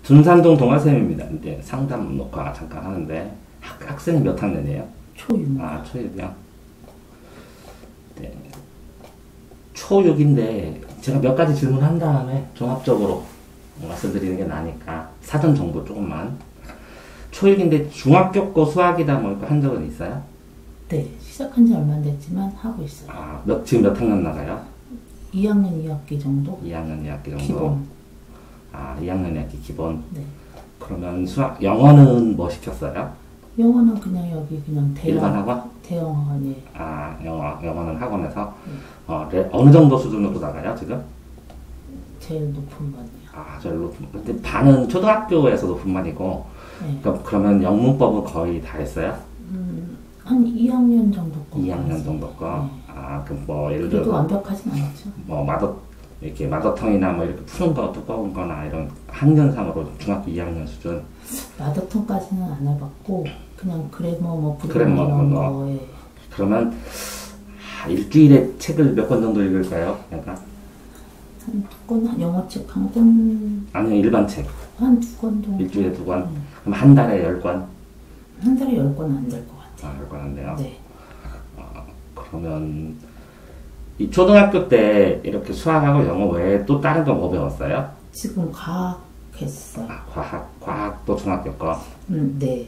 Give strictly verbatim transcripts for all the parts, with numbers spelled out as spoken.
둔산동 동아쌤입니다. 이제 상담 녹화 잠깐 하는데 학, 학생이 몇 학년이에요? 초육. 아, 초육이요? 네. 초육인데 제가 몇 가지 질문한 다음에 종합적으로 말씀드리는 게 나으니까 사전 정보 조금만. 초육인데 중학교 거 수학이다 뭐 한 적은 있어요? 네, 시작한 지 얼마 안 됐지만 하고 있어요. 아, 몇, 지금 몇 학년 나가요? 이 학년 이 학기 정도? 이 학년 이 학기 정도? 기본. 아, 이 학년 이 학기 기본? 네. 그러면 수학, 영어는 뭐 시켰어요? 영어는 그냥 여기 그냥 대형, 일반 학원? 대형 학원이에요. 아, 영어, 영어는 학원에서? 네. 어, 레, 어느 정도 수준으로 나가요, 지금? 제일 높은 반이요. 아, 제일 높은, 근데 반은 초등학교에서 높은 반이고, 네. 그럼, 그러면 영문법은 거의 다 했어요? 음, 한 이 학년 정도 거. 이 학년 정도 거? 네. 아, 그럼 뭐, 예를 그래도 들어, 완벽하진 않았죠. 뭐, 마더, 이렇게 마더텅이나 뭐 이렇게 푸는 거, 두꺼운 거나 이런 학년상으로 중학교 이 학년 수준? 마더톤까지는 안 해봤고 그냥 그래머 뭐 부르 그래머 이런 뭐. 거에 그러면, 아, 일주일에 책을 몇 권 정도 읽을까요? 약간? 한 두 권, 한 영어책 한 권, 아니면 일반 책? 한 두 권 정도. 일주일에 두 권? 음. 그럼 한 달에 열 권? 한 달에 열 권 안 될 것 같아요. 아, 열 권 안 돼요? 네. 아, 그러면, 이 초등학교 때 이렇게 수학하고 영어 외에 또 다른 거 뭐 배웠어요? 지금 과학 했어요. 아, 과학, 과학도 중학교 거. 음, 네.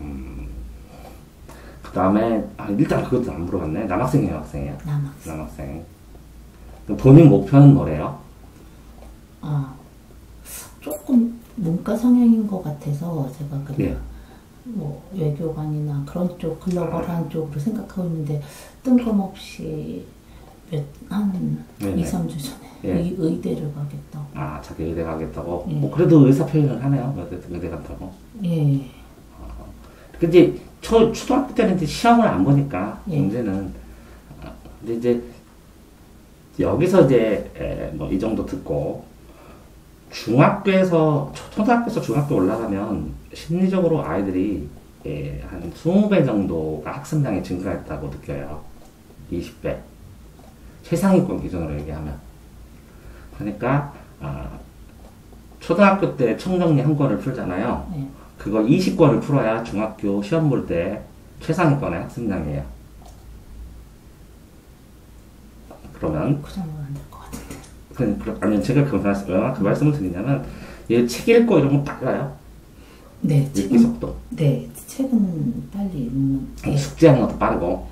그 다음에, 아, 일단 그것도 안 물어봤네. 남학생이에요, 학생이에요? 남학생. 남학생. 그럼 본인 목표는 뭐래요? 아, 조금 문과 성향인 것 같아서 제가 그냥 네. 뭐 외교관이나 그런 쪽 글로벌한 쪽으로 생각하고 있는데 뜬금없이 몇, 한 네네. 이, 삼 주 전에 예. 의, 의대를 가겠다고. 아, 자기 의대 가겠다고? 예. 뭐, 그래도 의사 표현을 하네요. 의대, 의대 간다고. 예. 근데, 초, 초등학교 때는 이제 시험을 안 보니까, 예. 문제는. 아, 근데 이제, 여기서 이제, 에, 뭐, 이 정도 듣고, 중학교에서, 초- 초등학교에서 중학교 올라가면, 심리적으로 아이들이, 예, 한 이십 배 정도가 학습량이 증가했다고 느껴요. 이십 배. 최상위권 기준으로 얘기하면. 그러니까, 아, 초등학교 때 청정리 한 권을 풀잖아요. 네. 그거 이십 권을 풀어야 중학교 시험 볼 때 최상위권의 학습량이에요. 그러면, 그 정도는 안 될 것 같은데. 그, 그, 아니, 제가 그, 말씀, 왜 그 말씀을 드리냐면, 얘 책 읽고 이런 거 빨라요. 네, 읽기 책은, 속도. 네, 책은 빨리 읽는. 예. 숙제하는 것도 빠르고.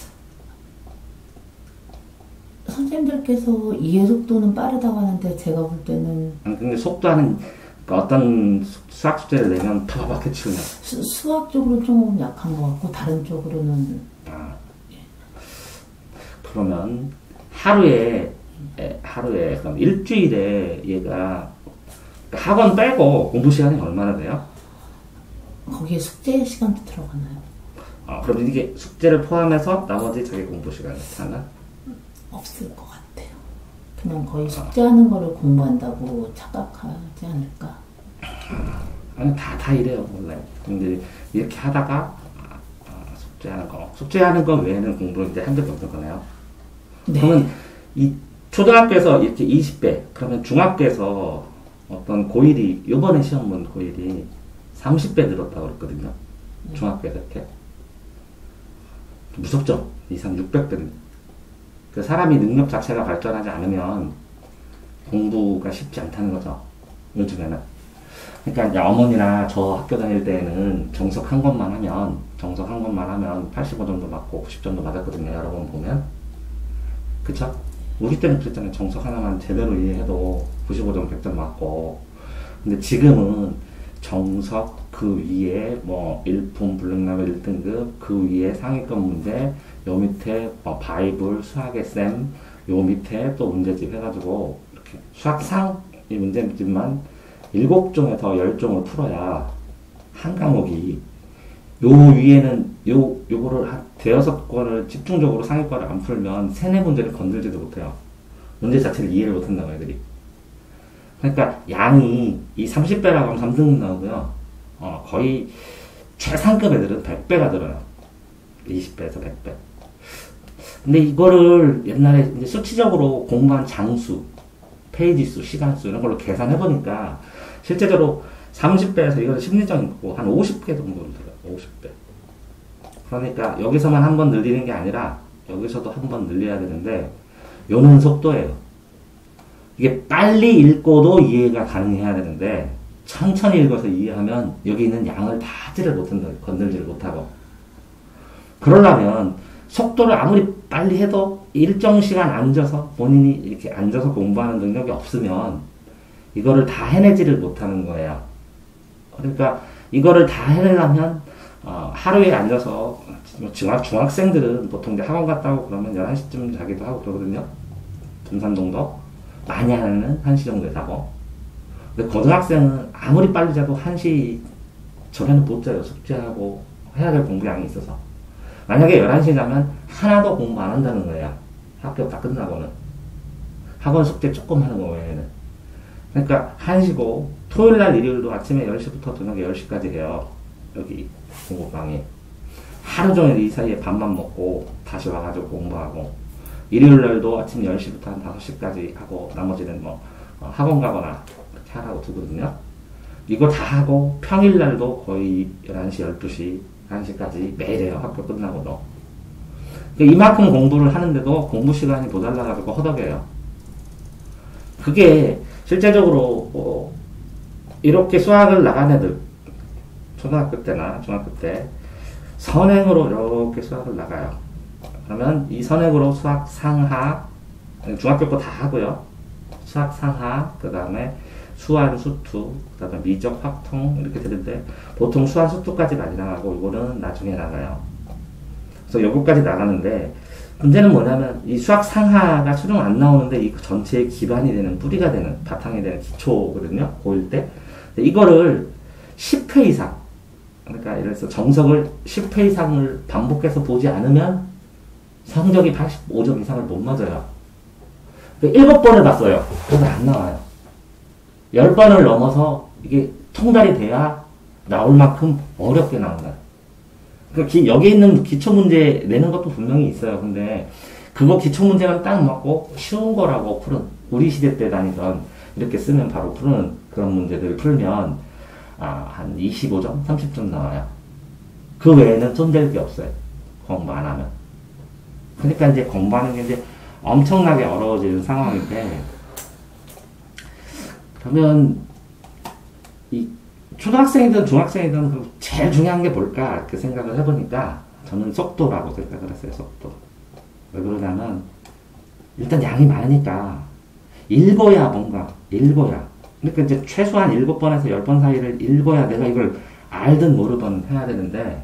선생님들께서 이해 속도는 빠르다고 하는데 제가 볼 때는 아니, 근데 속도하는, 그러니까 어떤 수- 수학 숙제를 내면 파바박 해치우냐. 수, 수학적으로 좀 약한 것 같고 다른 쪽으로는 아. 그러면 하루에 에, 하루에 그럼 일주일에 얘가 그러니까 학원 빼고 공부 시간이 얼마나 돼요? 거기에 숙제 시간도 들어가나요? 아, 그럼 이게 숙제를 포함해서 나머지 자기 공부 시간이 하나? 없을 것 같아요. 그냥 거의 숙제하는 거를 공부한다고 착각하지 않을까? 아니 다 다 이래요 원래. 근데 이렇게 하다가 아, 아, 숙제하는 거 숙제하는 거 외에는 공부를 이제 한 적이 없는 거네요. 네. 그러면 이 초등학교에서 이렇게 이십 배, 그러면 중학교에서 어떤 고일이, 요번에 시험 본 고일이 삼십 배 늘었다고 그랬거든요. 중학교에서 이렇게. 무섭죠? 이, 삼, 육백 배는. 그 사람이 능력 자체가 발전하지 않으면 공부가 쉽지 않다는 거죠. 요즘에는. 그러니까 이제 어머니나 저 학교 다닐 때는 정석 한 권만 하면, 정석 한 권만 하면 팔십오 점도 맞고 구십 점도 맞았거든요. 여러 번 보면. 그쵸? 우리 때는 그랬잖아요. 정석 하나만 제대로 이해해도 구십오 점, 백 점 맞고. 근데 지금은 정석 그 위에 뭐 일품 블랙라벨 일 등급 그 위에 상위권 문제 요 밑에 뭐 바이블 수학의 쌤 요 밑에 또 문제집 해가지고 이렇게 수학상 이 문제집만 일곱 종에서 열 종을 풀어야 한 과목이 요 위에는 요 요거를 한 대여섯 권을 집중적으로 상위권을 안 풀면 세네 문제를 건들지도 못해요. 문제 자체를 이해를 못한다고 애들이. 그러니까 양이 이 삼십 배라고 하면 삼 등급 나오고요. 어, 거의 최상급 애들은 백 배가 들어요. 이십 배에서 백 배. 근데 이거를 옛날에 이제 수치적으로 공부한 장수, 페이지 수, 시간 수 이런 걸로 계산해보니까 실제적으로 삼십 배에서 이거는 심리적인 거고 한 오십 배 정도를 들어요. 오십 배. 그러니까 여기서만 한 번 늘리는 게 아니라 여기서도 한 번 늘려야 되는데 요는 속도예요. 이게 빨리 읽고도 이해가 가능해야 되는데 천천히 읽어서 이해하면 여기 있는 양을 다 하지를 못한다. 건들지를 못하고. 그러려면 속도를 아무리 빨리 해도 일정 시간 앉아서 본인이 이렇게 앉아서 공부하는 능력이 없으면 이거를 다 해내지를 못하는 거예요. 그러니까 이거를 다 해내려면 어, 하루에 앉아서 중학, 중학생들은 보통 이제 학원 갔다 오고 그러면 열한 시쯤 자기도 하고 그러거든요. 분산동도 많이 하는 한 시 정도에 자고. 근데 고등학생은 아무리 빨리 자도 한 시 전에는 못 자요. 숙제하고 해야 될 공부량이 있어서. 만약에 열한 시에 자면 하나도 공부 안 한다는 거예요. 학교 다 끝나고는. 학원 숙제 조금 하는 거 외에는. 그러니까 한 시고 토요일날 일요일도 아침에 열 시부터 저녁 열 시까지 해요. 여기 공부방이. 하루 종일 이 사이에 밥만 먹고 다시 와가지고 공부하고 일요일날도 아침 열 시부터 한 다섯 시까지 하고 나머지는 뭐 학원 가거나 그렇게 하라고 두거든요. 이거 다 하고 평일날도 거의 열한 시, 열두 시, 한 시까지 매일 해요. 학교 끝나고도. 그러니까 이만큼 공부를 하는데도 공부 시간이 모자라가지고 허덕여요. 그게 실제적으로 뭐 이렇게 수학을 나간 애들 초등학교 때나 중학교 때 선행으로 이렇게 수학을 나가요. 그러면 이 선행으로 수학 상하, 중학교 거 다 하고요. 수학 상하, 그 다음에 수한, 수투, 그 다음에 미적, 확통 이렇게 되는데 보통 수한, 수투까지 많이 나가고 이거는 나중에 나가요. 그래서 요거까지 나가는데 문제는 뭐냐면 이 수학 상하가 최종 안 나오는데 이 전체의 기반이 되는 뿌리가 되는 바탕이 되는 기초거든요. 고일 때. 이거를 십 회 이상 그러니까 예를 들어서 정석을 십 회 이상을 반복해서 보지 않으면 성적이 팔십오 점 이상을 못 맞아요. 일곱 번을 봤어요. 그래서 안 나와요. 열 번을 넘어서 이게 통달이 돼야 나올 만큼 어렵게 나온다. 그러니까 여기 있는 기초 문제 내는 것도 분명히 있어요. 근데 그거 기초 문제는 딱 맞고 쉬운 거라고 푸는 우리 시대 때 다니던 이렇게 쓰면 바로 푸는 그런 문제들을 풀면 아, 한 이십오 점, 삼십 점 나와요. 그 외에는 손댈 게 없어요. 공부 안 하면. 그러니까 이제 공부하는 게 이제 엄청나게 어려워지는 상황인데, 그러면, 이, 초등학생이든 중학생이든 제일 중요한 게 뭘까? 이렇게 생각을 해보니까, 저는 속도라고 생각을 했어요, 속도. 왜 그러냐면, 일단 양이 많으니까, 읽어야 뭔가, 읽어야. 그러니까 이제 최소한 일곱 번에서 열 번 사이를 읽어야 내가 이걸 알든 모르든 해야 되는데,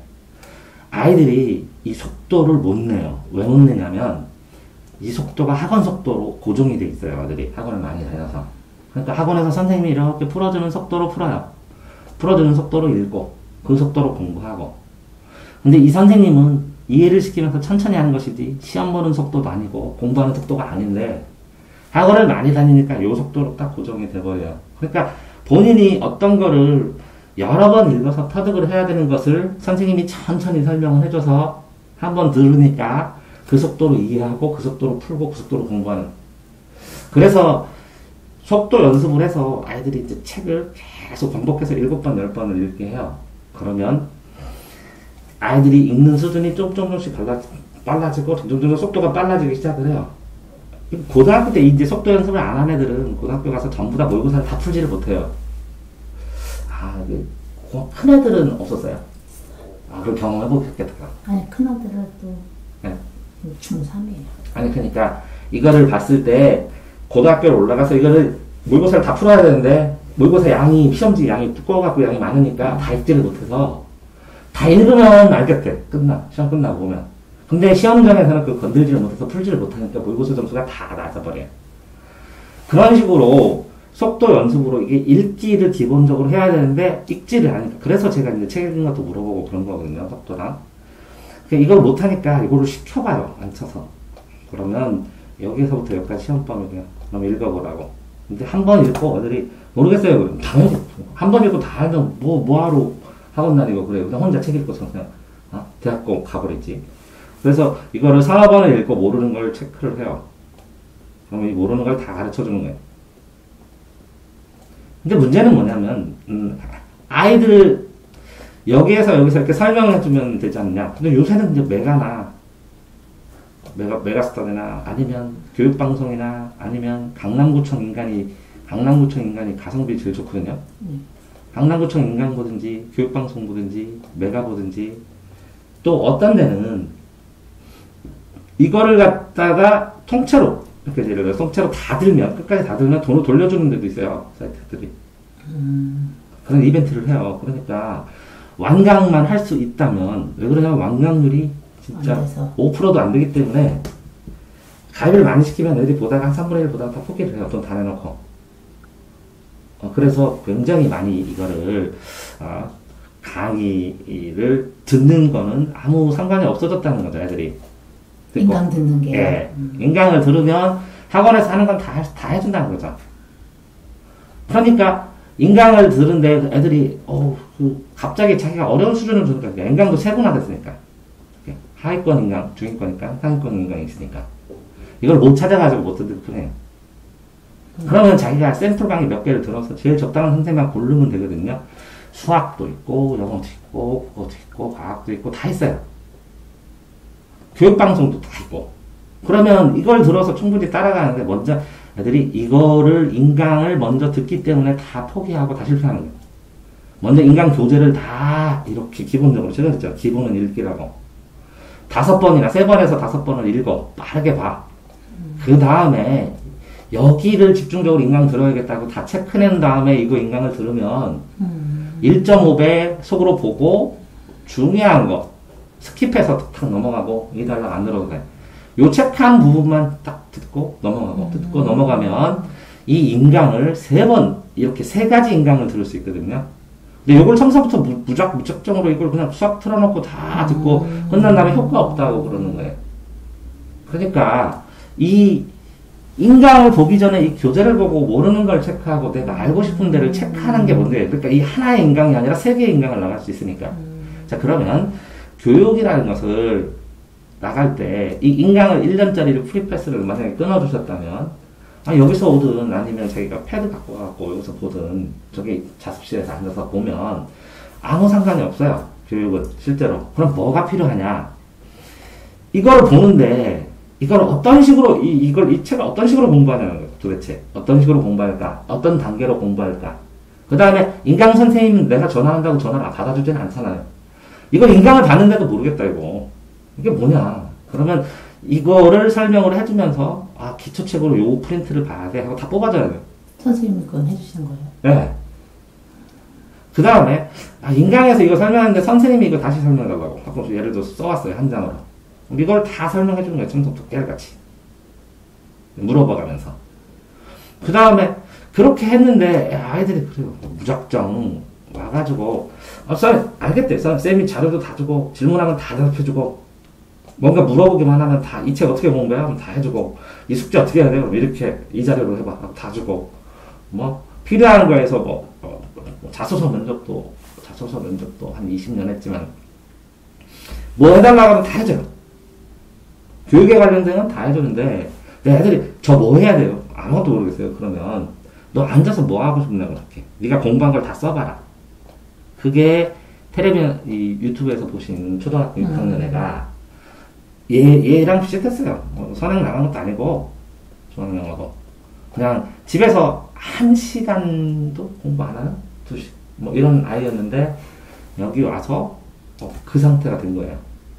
아이들이 이 속도를 못 내요. 왜 못 내냐면, 이 속도가 학원 속도로 고정이 돼 있어요. 아들이 학원을 많이 다녀서. 그러니까 학원에서 선생님이 이렇게 풀어주는 속도로 풀어요. 풀어주는 속도로 읽고, 그 속도로 공부하고. 근데 이 선생님은 이해를 시키면서 천천히 하는 것이지, 시험 보는 속도도 아니고, 공부하는 속도가 아닌데, 학원을 많이 다니니까 요 속도로 딱 고정이 돼버려요. 그러니까 본인이 어떤 거를 여러 번 읽어서 터득을 해야 되는 것을 선생님이 천천히 설명을 해줘서 한 번 들으니까 그 속도로 이해하고 그 속도로 풀고 그 속도로 공부하는. 그래서 속도 연습을 해서 아이들이 이제 책을 계속 반복해서 일곱 번, 열 번을 읽게 해요. 그러면 아이들이 읽는 수준이 좀 조금씩 빨라지고 점점 속도가 빨라지기 시작을 해요. 고등학교 때 이제 속도 연습을 안 한 애들은 고등학교 가서 전부 다 모의고사를 다 풀지를 못해요. 아, 이게 큰 애들은 없었어요. 아, 그걸 경험해보겠다. 아니, 큰 아들은 또 네. 중삼이에요. 아니, 그러니까 이거를 봤을 때 고등학교를 올라가서 이거를 모의고사를 다 풀어야 되는데 모의고사 양이 시험지 양이 두꺼워갖고 양이 많으니까 다 읽지를 못해서 다 읽으면 알겠대. 끝나. 시험 끝나고 보면. 근데 시험장에서는 그 건들지를 못해서 풀지를 못하니까 모의고사 점수가 다 나서버려요. 그런 식으로 속도 연습으로 이게 읽기를 기본적으로 해야 되는데 읽지를 않으니까. 그래서 제가 이제 책 읽는 것도 물어보고 그런 거거든요. 속도랑. 이걸 못하니까 이거를 시켜봐요. 앉혀서. 그러면 여기서부터 여기까지 시험범위 그냥 그럼 읽어보라고. 근데 한 번 읽고 애들이 모르겠어요. 당연히 한 번 읽고 다 알면 뭐 뭐하러 학원 다니고 그래요. 그냥 혼자 책 읽고 그냥 어? 대학교 가버리지. 그래서 이거를 서너 번을 읽고 모르는 걸 체크를 해요. 그럼 이 모르는 걸 다 가르쳐 주는 거예요. 근데 문제는 뭐냐면, 음, 아이들 여기에서 여기서 이렇게 설명을 해주면 되지 않냐. 근데 요새는 이제 메가나 메가 메가스터디나 아니면 교육방송이나 아니면 강남구청 인간이 강남구청 인간이 가성비 제일 좋거든요. 네. 강남구청 인간 보든지 교육방송 보든지 메가 보든지 또 어떤 데는 이거를 갖다가 통째로 이렇게 예를 들어 통째로 다 들면 끝까지 다 들면 돈을 돌려주는 데도 있어요. 사이트들이. 음. 그런 이벤트를 해요. 그러니까 완강만 할 수 있다면 왜 그러냐면 완강률이 진짜 오 퍼센트도 안 되기 때문에 가입을 많이 시키면 애들이 보다가 한 삼분의 일 보다가 다 포기를 해요. 돈 다 내놓고. 어, 그래서 굉장히 많이 이거를 어, 강의를 듣는 거는 아무 상관이 없어졌다는 거죠. 애들이. 듣고. 인강 듣는 게. 예. 음. 인강을 들으면 학원에서 하는 건 다 다 해준다는 거죠. 그러니까 인강을 들은데 애들이 어, 그 갑자기 자기가 어려운 수준을 주니까 인강도 세분화됐으니까 하위권 인강, 중위권 인강, 상위권 인강이 있으니까 이걸 못 찾아가지고 못 듣는 뿐이에요. 음. 그러면 자기가 샘플 강의 몇 개를 들어서 제일 적당한 선생님만 고르면 되거든요. 수학도 있고 영어도 있고 국어도 있고 과학도 있고 다 있어요. 교육방송도 다 있고. 그러면 이걸 들어서 충분히 따라가는데 먼저 애들이 이거를 인강을 먼저 듣기 때문에 다 포기하고 다 실패하는 거예요. 먼저 인강 교재를 다 이렇게 기본적으로 제가 그랬죠. 기본은 읽기라고. 다섯 번이나 세 번에서 다섯 번을 읽어. 빠르게 봐. 음. 그 다음에 여기를 집중적으로 인강 들어야겠다고 다 체크낸 다음에 이거 인강을 들으면 음. 일 점 오 배 속으로 보고 중요한 거 스킵해서 탁 넘어가고 이 달락 안 들어도 돼. 요 체크한 부분만 딱 듣고 넘어가고 음. 듣고 넘어가면 이 인강을 세 번 이렇게 세 가지 인강을 들을 수 있거든요. 근데 요걸 처음부터 무작 무작정으로 이걸 그냥 수학 틀어놓고 다 듣고 음. 끝난 다음에 효과 없다고 그러는 거예요. 그러니까 이 인강을 보기 전에 이 교재를 보고 모르는 걸 체크하고 내가 알고 싶은 데를 체크하는 게 뭔데? 그러니까 이 하나의 인강이 아니라 세 개의 인강을 나갈 수 있으니까. 음. 자, 그러면 교육이라는 것을 나갈 때 이 인강을 일 년짜리를 프리패스를 만약에 끊어주셨다면 아, 여기서 오든 아니면 자기가 패드 갖고 가고 여기서 보든 저기 자습실에서 앉아서 보면 아무 상관이 없어요. 교육은 실제로. 그럼 뭐가 필요하냐? 이걸 보는데 이걸 어떤 식으로 이, 이걸 이 책을 어떤 식으로 공부하냐는 거예요. 도대체 어떤 식으로 공부할까? 어떤 단계로 공부할까? 그 다음에 인강 선생님은 내가 전화한다고 전화를 받아주지는 않잖아요. 이걸 인강을 받는데도 모르겠다 이거. 이게 뭐냐? 그러면 이거를 설명을 해주면서 아 기초책으로 요 프린트를 봐야 돼 하고 다 뽑아줘야 돼요. 선생님이 그건 해주시는 거예요? 네. 그 다음에 아 인강에서 이거 설명하는데 선생님이 이거 다시 설명해달라고 가끔씩 예를 들어서 써왔어요. 한 장으로. 이걸 다 설명해주는 거예요. 청소도 깨알같이 물어봐가면서. 그 다음에 그렇게 했는데 아이들이 그래요. 무작정 와가지고 아, 쌤 알겠대. 쌤, 쌤이 자료도 다 주고 질문하면 다 대답해주고 뭔가 물어보기만 하면 다 이 책 어떻게 본 거야? 하면 다 해주고 이 숙제 어떻게 해야 돼? 그럼 이렇게 이 자료로 해봐. 하고 다 주고 뭐 필요한 거에서 뭐, 어, 뭐 자소서 면접도 자소서 면접도 한 이십 년 했지만 뭐 해달라고 하면 다 해줘요. 교육에 관련된 건 다 해주는데 내 애들이 저 뭐 해야 돼요? 아무것도 모르겠어요. 그러면 너 앉아서 뭐 하고 싶냐고 이렇게 네가 공부한 걸 다 써봐라. 그게 텔레비전 이 유튜브에서 보신 초등학교 육 학년 애가 얘, 얘랑 비슷했어요. 뭐 선행 나간 것도 아니고 중학년하고 그냥 집에서 한 시간도 공부 안 하는 두 시, 뭐 이런 아이였는데 여기 와서 어, 그 상태가 된 거예요.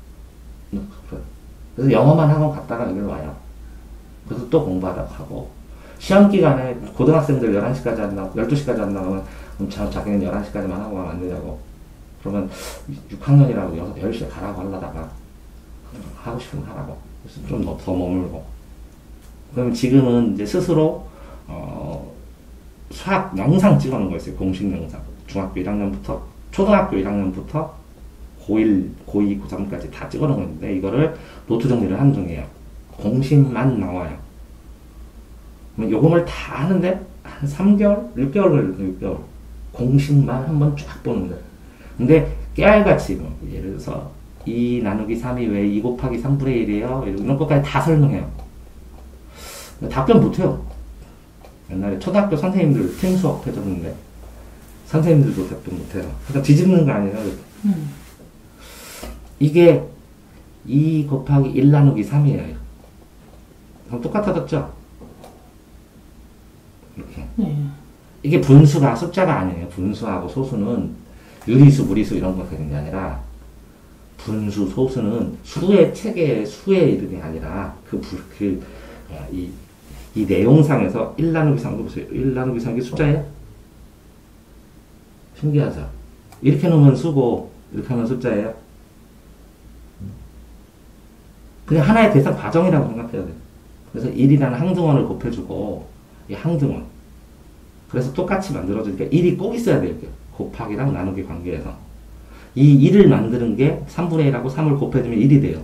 그래서 영어만 학원 갔다가 여기로 와요. 그래서 또 공부하라고 하고 시험 기간에 고등학생들 열한 시까지 한다고 열두 시까지 한다고 하면 자, 자기는 열한 시까지만 하고 가면 안 되냐고. 그러면 육 학년이라고 여섯, 열 시에 가라고 하려다가 하고 싶으면 하라고. 그래서 좀 더 머물고. 그러면 지금은 이제 스스로, 어, 수학 영상 찍어놓은 거 있어요. 공식 영상. 중학교 일 학년부터, 초등학교 일 학년부터 고일, 고이, 고삼까지 다 찍어놓은 거 있는데, 이거를 노트 정리를 하는 중이에요. 공식만 나와요. 요금을 다 하는데, 한 삼 개월? 육 개월 걸려요, 육 개월. 공식만 한번 쫙 보는 거예요. 근데, 깨알같이, 뭐, 예를 들어서, 이 나누기 삼이 왜 이 곱하기 삼분의 일이에요? 이런 것까지 다 설명해요. 답변 못해요. 옛날에 초등학교 선생님들 팀 수업 해줬는데 선생님들도 대부분 못해요. 그러니까 뒤집는 거 아니에요. 음. 이게 이 곱하기 일 나누기 삼이에요. 그럼 똑같아졌죠? 이렇게. 네. 이게 분수가 숫자가 아니에요. 분수하고 소수는 유리수, 무리수 이런 거 되는 게 아니라 분수, 소수는 수의 체계의 수에 이름이 아니라 그, 부, 그, 이, 이 내용상에서 일 나누기 삼, 보세요. 일 나누기 삼이 숫자예요? 신기하죠? 이렇게 놓으면 수고, 이렇게 하면 숫자예요? 그냥 하나의 대상 과정이라고 생각해야 돼요. 그래서 일이라는 항등원을 곱해주고, 이 항등원. 그래서 똑같이 만들어주니까 일이 꼭 있어야 돼요. 이렇게. 곱하기랑 나누기 관계에서. 이 일을 만드는 게 삼분의 일하고 삼을 곱해주면 일이 돼요.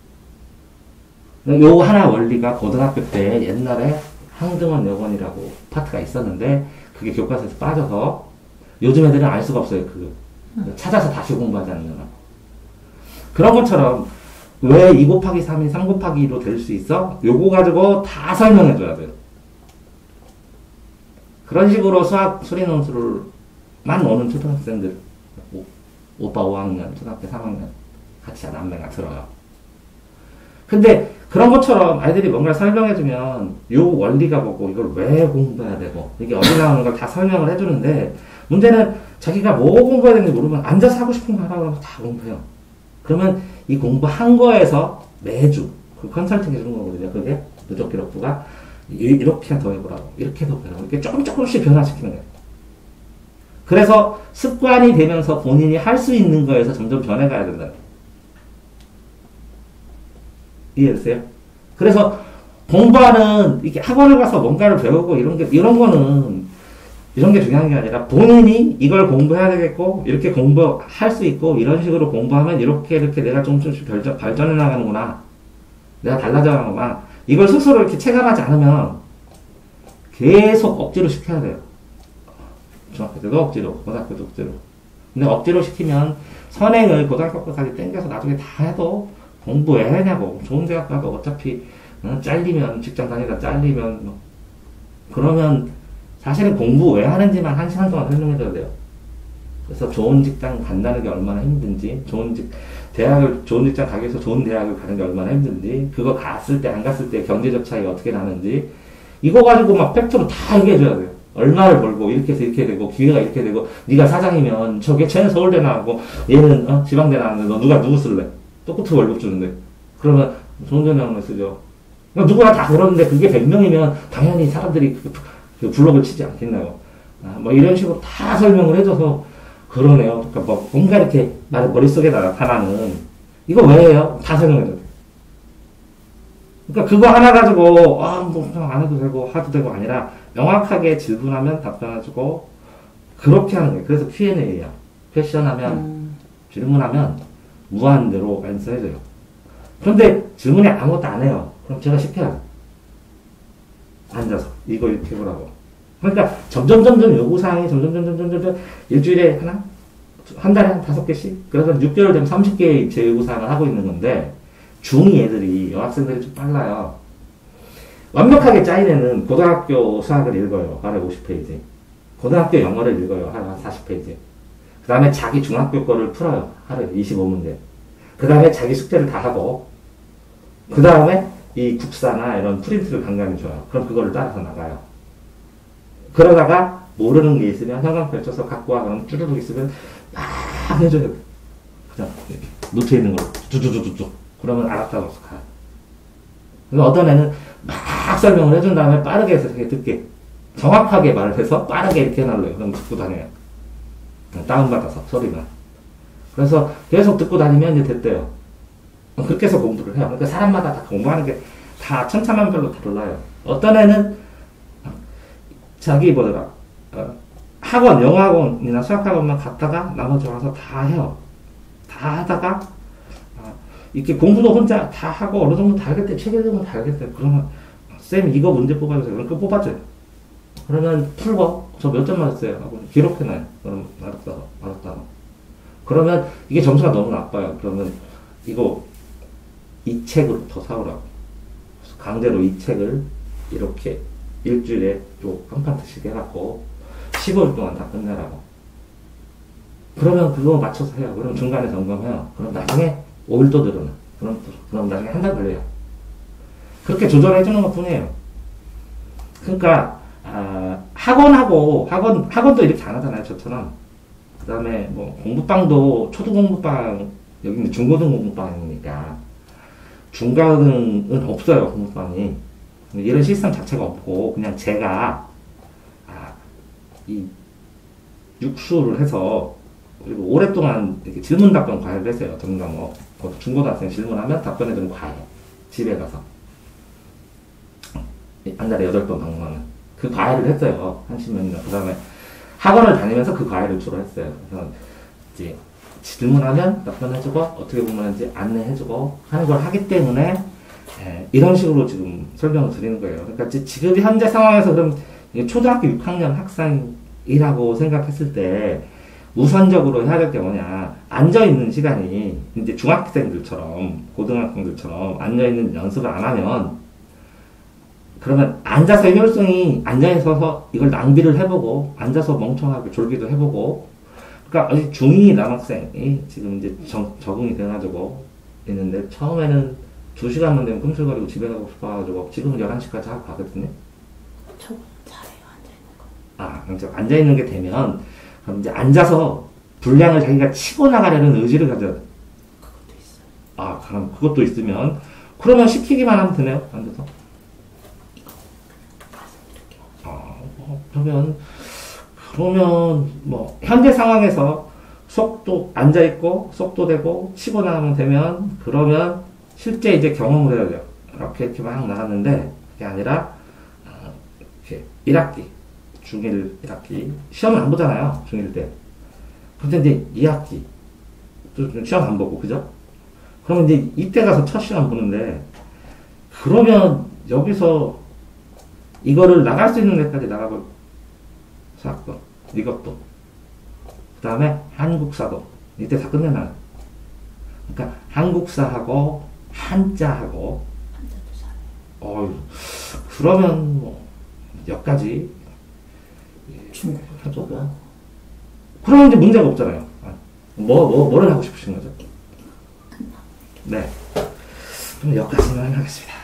요 하나 원리가 고등학교 때 옛날에 항등원 여건이라고 파트가 있었는데 그게 교과서에서 빠져서 요즘 애들은 알 수가 없어요. 그거. 찾아서 다시 공부하지 않는 거나. 그런 것처럼 왜 이 곱하기 삼이 삼 곱하기 이로 될 수 있어? 요거 가지고 다 설명해 줘야 돼요. 그런 식으로 수학 수리 논술을만 오는 초등학생들, 오, 오빠 오 학년, 초등학교 삼 학년 같이 남매가 들어요. 근데 그런 것처럼 아이들이 뭔가를 설명해주면 요 원리가 뭐고 이걸 왜 공부해야 되고 이게 어디 나오는 걸 다 설명을 해주는데 문제는 자기가 뭐 공부해야 되는지 모르면 앉아서 하고 싶은 거 하라고 하면 다 공부해요. 그러면 이 공부한 거에서 매주 그 컨설팅 해주는 거거든요. 그게 누적 기록부가 이렇게 더 해보라고 이렇게 더 해보라고 이렇게 조금 조금씩 변화시키는 거예요. 그래서 습관이 되면서 본인이 할 수 있는 거에서 점점 변해가야 된다. 이해되세요? 그래서 공부하는 이게 학원을 가서 뭔가를 배우고 이런 게 이런 거는 이런 게 중요한 게 아니라 본인이 이걸 공부해야 되겠고 이렇게 공부할 수 있고 이런 식으로 공부하면 이렇게 이렇게 내가 좀 조금씩 발전, 발전해 나가는구나. 내가 달라져 가는구나. 이걸 스스로 이렇게 체감하지 않으면 계속 억지로 시켜야 돼요. 중학교 때도 억지로, 고등학교 때도 억지로. 근데 억지로 시키면 선행을 고등학교까지 땡겨서 나중에 다 해도 공부 왜 하냐고. 좋은 대학 가도 어차피 어, 잘리면 직장 다니다 잘리면 뭐. 그러면 사실은 공부 왜 하는지만 한 시간 동안 설명해줘야 돼요. 그래서 좋은 직장 간다는 게 얼마나 힘든지, 좋은 직, 대학을, 좋은 직장 가기 위해서 좋은 대학을 가는 게 얼마나 힘든지, 그거 갔을 때, 안 갔을 때 경제적 차이가 어떻게 나는지, 이거 가지고 막 팩트로 다 얘기해줘야 돼요. 얼마를 벌고, 이렇게 해서 이렇게 되고, 기회가 이렇게 되고, 네가 사장이면, 저게 쟤는 서울대 나가고, 얘는, 어, 지방대 나왔는데, 너 누가 누구 쓸래? 똑같은 월급 주는데. 그러면, 좋은 전형을 쓰죠. 누구나 다 그러는데, 그게 백 명이면, 당연히 사람들이 그, 그 블록을 치지 않겠나요? 아, 뭐, 이런 식으로 다 설명을 해줘서, 그러네요. 그러니까 뭐, 뭔가 이렇게, 말 머릿속에 나타나는, 이거 왜 해요? 다 설명해줘요. 그러니까 그거 하나 가지고 아, 뭐 그냥 안 해도 되고 하도 되고 아니라 명확하게 질문하면 답변해주고 그렇게 하는 거예요. 그래서 큐 앤 에이야. 퀘션하면 음. 질문하면 무한대로 앤서해줘요. 그런데 질문에 아무것도 안 해요. 그럼 제가 시켜요. 앉아서 이거 이렇게 해보라고. 그러니까 점점 점점 요구사항이 점점 점점 점점 점점 일주일에 하나? 한 달에 한 다섯 개씩? 그래서 육 개월 되면 삼십 개의 제 요구사항을 하고 있는 건데 중이 애들이, 여학생들이 좀 빨라요. 완벽하게 짜인 애는 고등학교 수학을 읽어요. 하루에 오십 페이지. 고등학교 영어를 읽어요. 하루에 사십 페이지. 그 다음에 자기 중학교 거를 풀어요. 하루에 이십오 문제. 그 다음에 자기 숙제를 다 하고, 그 다음에 이 국사나 이런 프린트를 간간히 줘요. 그럼 그거를 따라서 나가요. 그러다가 모르는 게 있으면 현관 펼쳐서 갖고 와. 그럼 쭈르륵 있으면 막 해줘요. 그냥 노트에 있는 걸로 쭈쭈쭈쭈쭈. 그러면 알았다고 해서 가. 그래서 어떤 애는 막 설명을 해준 다음에 빠르게 해서 되게 듣게. 정확하게 말을 해서 빠르게 이렇게 해놔요. 그럼 듣고 다녀요. 다운받아서, 소리만. 그래서 계속 듣고 다니면 이제 됐대요. 그렇게 해서 공부를 해요. 그러니까 사람마다 다 공부하는 게 다 천차만별로 달라요. 어떤 애는 자기 뭐더라, 어, 학원, 영어학원이나 수학학원만 갔다가 나머지 와서 다 해요. 다 하다가 이렇게 공부도 혼자 다 하고 어느 정도 다 알겠대. 책 읽으면 다 알겠대. 그러면 쌤 이거 문제 뽑아주세요. 그럼 그거 뽑아줘요. 그러면 풀고 저 몇 점 맞았어요. 하고 기록해놔요. 그럼 알았다고 알았다고. 그러면 이게 점수가 너무 나빠요. 그러면 이거 이 책으로 더 사오라고. 강제로 이 책을 이렇게 일주일에 요 한 파트씩 해갖고 십오 일 동안 다 끝내라고. 그러면 그거 맞춰서 해요. 그럼 중간에 점검해요. 그럼 나중에 오 일 또 늘어나. 그럼, 또- 그럼 나중에 한 달 걸려요. 그렇게 조절해주는 것 뿐이에요. 그러니까, 아, 학원하고, 학원, 학원도 이렇게 안 하잖아요. 저처럼. 그 다음에 뭐 공부방도 초등 공부방, 여기는 중고등 공부방이니까. 중간은 없어요. 공부방이. 이런 시스템 자체가 없고, 그냥 제가, 아, 이, 육수를 해서, 그리고 오랫동안 이렇게 질문 답변 과외를 했어요. 전 과목. 중고등학생 질문하면 답변해주는 과외. 집에 가서. 한 달에 여덟 번 방문하는. 그 과외를 했어요. 한 십몇 년. 그 다음에 학원을 다니면서 그 과외를 주로 했어요. 그래서 이제 질문하면 답변해주고, 어떻게 공부하는지 안내해주고 하는 걸 하기 때문에, 예, 이런 식으로 지금 설명을 드리는 거예요. 그러니까 지- 지금 현재 상황에서 그럼 이게 초등학교 육 학년 학생이라고 생각했을 때, 우선적으로 해야 될 게 뭐냐. 앉아있는 시간이, 이제 중학생들처럼, 고등학생들처럼 앉아있는 연습을 안 하면, 그러면 앉아서 효율성이, 앉아있어서 이걸 낭비를 해보고, 앉아서 멍청하게 졸기도 해보고, 그러니까 아직 중이 남학생이 지금 이제 정, 적응이 돼가지고 있는데, 처음에는 두 시간만 되면 꿈틀거리고 집에 가고 싶어가지고, 지금은 열한 시까지 하고 가거든요. 저거 잘해요, 앉아있는 거. 아, 이제 앉아있는 게 되면, 그럼 이제 앉아서 분량을 자기가 치고 나가려는 의지를 가져야 돼. 그것도 있어요. 아, 그럼 그것도 있으면, 그러면 시키기만 하면 되네요, 앉아서. 말씀드릴게요. 아, 뭐, 그러면, 그러면, 뭐, 현재 상황에서 속도, 앉아있고, 속도 되고, 치고 나가면 되면, 그러면, 실제 이제 경험을 해야 돼요. 이렇게 이렇게 막 나갔는데, 그게 아니라, 어, 이렇게 일 학기, 중일 일 학기, 시험을 안 보잖아요, 중일 때. 근데 이제 이 학기, 또 시험 안 보고, 그죠? 그러면 이제 이때 가서 첫 시험 보는데, 그러면 여기서 이거를 나갈 수 있는 데까지 나가볼 사건, 이것도. 그 다음에 한국사도. 이때 다 끝내놔요. 그러니까 한국사하고 한자하고, 앉아도 잘해요. 어휴, 그러면 뭐, 몇 가지 중국어 해보고. 그러면 이제 문제가 없잖아요. 아, 뭐, 뭐, 뭐를 하고 싶으신 거죠? 네. 그럼 여기까지만 하겠습니다.